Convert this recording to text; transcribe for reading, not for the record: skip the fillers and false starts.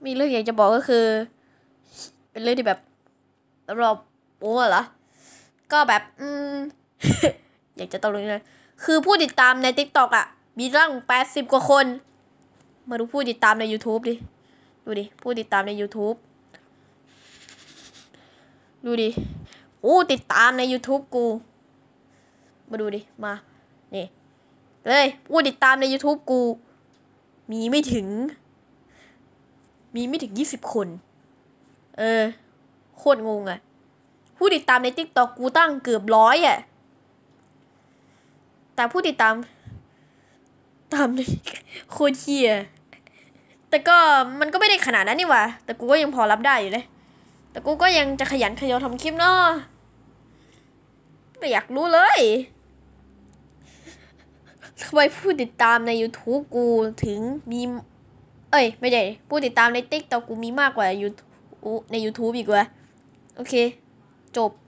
มีเรื่องอยากจะบอกก็คือ เป็นเรื่องที่แบบสำหรับโอ้เหรอก็แบบอยากจะตะลุยเลยคือผู้ติดตามใน TikTok อ่ะมีตั้ง80 กว่าคนมาดูผู้ติดตามใน YouTube ดิดูดิผู้ติดตามใน YouTube ดูดิติดตามใน YouTube กูมาดูดิมานี่เลยผู้ติดตามใน YouTube กูมีไม่ถึง20 คนโคตรงงอ่ะผู้ติดตามใน TikTok กูตั้งเกือบ100อ่ะแต่ผู้ติดตามในโคตรเหี้ยแต่ก็มันก็ไม่ได้ขนาดนั้นนี่หว่าแต่กูก็ยังพอรับได้อยู่เลยแต่กูก็ยังจะขยันขยอทำคลิปเนาะไม่อยากรู้เลยทำไมผู้ติดตามใน YouTube กูถึงมีไม่ได้ผู้ติดตามใน TikTok กูมีมากกว่าใน YouTube อีกวะโอเคจบ